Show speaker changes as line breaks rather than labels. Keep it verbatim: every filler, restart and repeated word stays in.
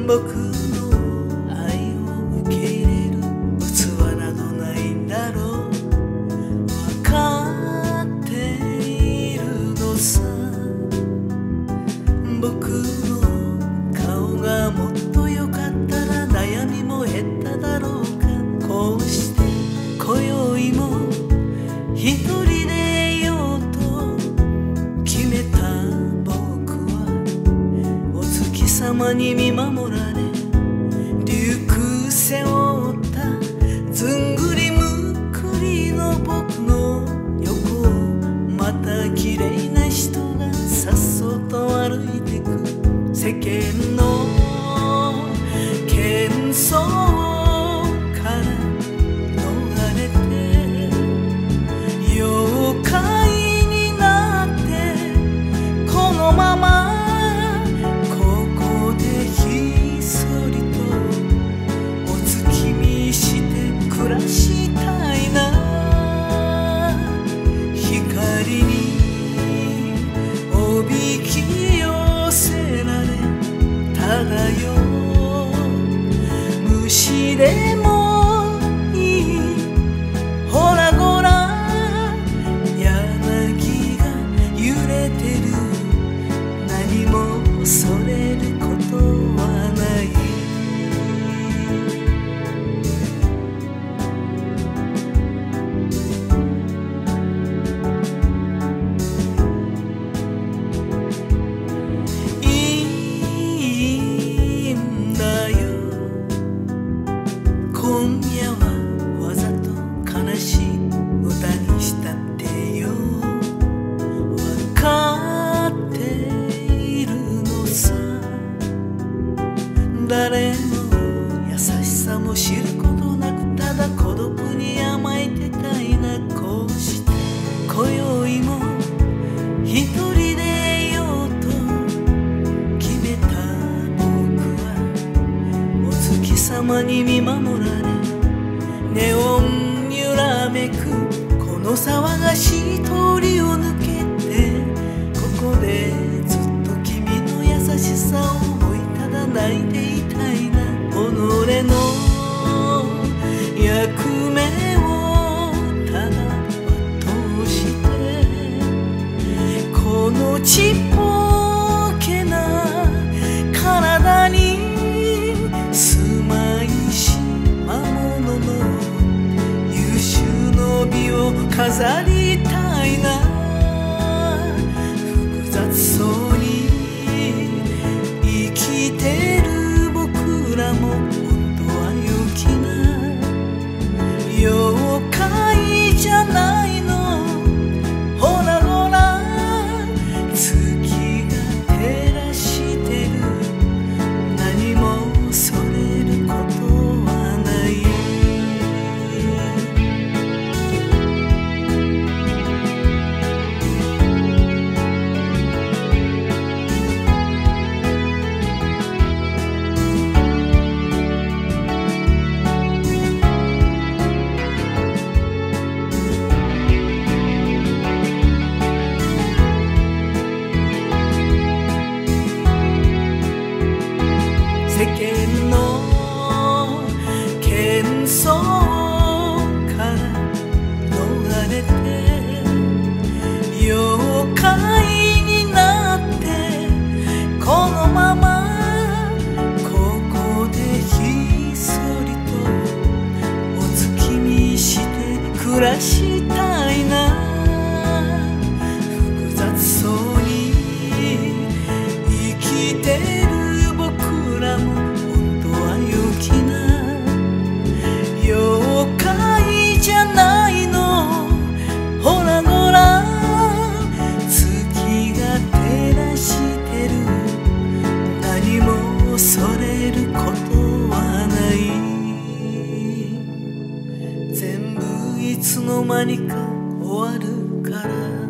僕の愛を受け入れる器などないんだろう。分かっているのさ。僕の顔がもっと良かったら悩みも減っただろうか。こうして今宵も一人でいようと決めた僕はお月様に見守られ竜空背負ったずんぐりむっくりの僕の横をまた綺麗な人がさっそうと歩いてく。世間の喧騒から逃れて妖怪になってこのままここでひっそりとお月見して暮らしたいな。光におびき寄せられ漂う虫でもいい。ほらごらん柳が揺れてる。何も恐れることはない。今夜はわざと悲しい歌にしたってよ。分かっているのさ。誰の優しさも知ることなくただ孤独に甘えてたいな。こうして今宵も一人でいようと決めた僕はお月様に見守られネオン揺らめくこの騒がしい通りを抜けてここでずっと君の優しさを思いただ泣いていたいな。己の役目をただ全うしてこのちっぽけな体に住まいし魔物の優秀の美を飾りたいな。複雑そうに生きてる僕らも本当は陽気な妖怪じゃないの。ほらほら月が照らしてる。何も恐れることはない。世間の喧騒から逃れて妖怪になってこのままここでひっそりとお月見して暮らしたいな。複雑そうに生きてる本当は陽気な妖怪じゃないの。ほらごらん月が照らしてる。何も恐れることはない。全部いつの間にか終わるから